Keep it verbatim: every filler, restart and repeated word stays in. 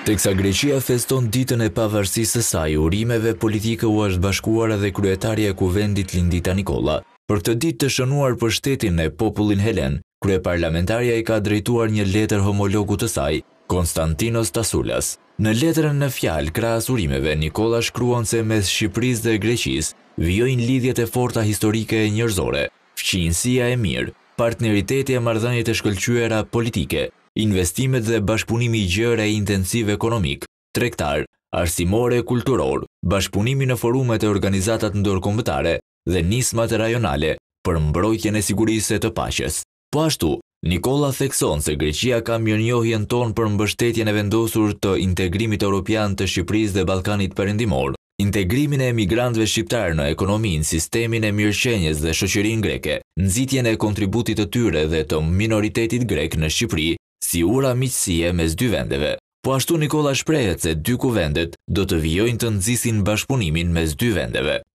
Teksa Greqia feston ditën e pavarësisë së saj, urimeve politike u është bashkuar edhe kryetarja e kuvendit Lindita Nikolla. Për këtë ditë të shënuar për shtetin e popullin helen, kryeparlamentarja i ka drejtuar një letër homologut të saj, Konstantinos Tasulas. Në letrën në fjalë krahas urimeve, Nikolla shkruan se mes Shqipërisë dhe Greqisë vijojnë lidhjet e forta historike e njerëzore, fqinjësia e mirë, partneriteti e marrëdhëniet e shkëlqyera politike, investimet dhe bashkëpunimi i gjerë e intensiv ekonomik, tregtar, arsimor e kulturor, bashkëpunimi në forumet e organizatat ndërkombëtare dhe nismat rajonale për mbrojtjen e sigurisë e të paqes. Po ashtu, Nikolla thekson se Greqia ka mirënjohjen tonë për mbështetjen e vendosur të integrimit europian të Shqipërisë dhe Ballkanit Perëndimor, integrimin e emigrantëve shqiptar në ekonominë, sistemin e mirëqenies dhe shoqërinë greke, nxitjen e kontributit të tyre dhe të minoritetit grek në Shqipëri, si ura miqësie mes dy vendeve. Po ashtu Nikolla shprehet se dy kuvendet do të vijojnë të nxisin bashkëpunimin mes dy vendeve.